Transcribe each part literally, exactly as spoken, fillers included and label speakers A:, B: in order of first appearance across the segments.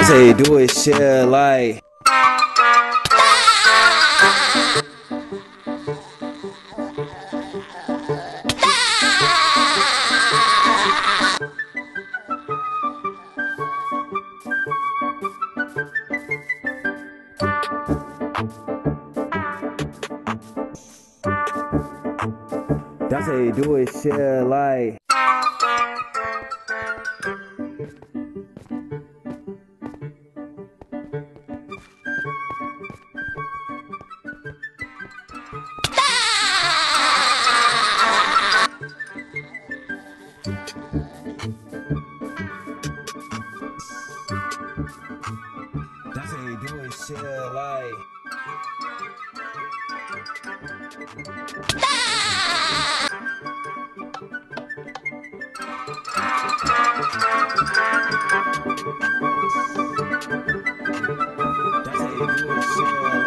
A: That's how you do it, shit, like. That's how you do it, shit, like. That's how you do it, shit, like. That's how you do it, shit,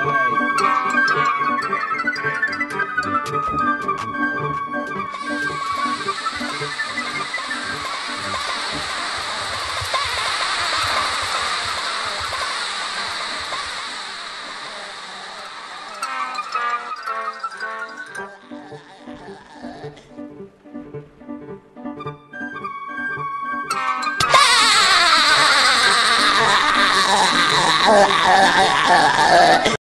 A: like.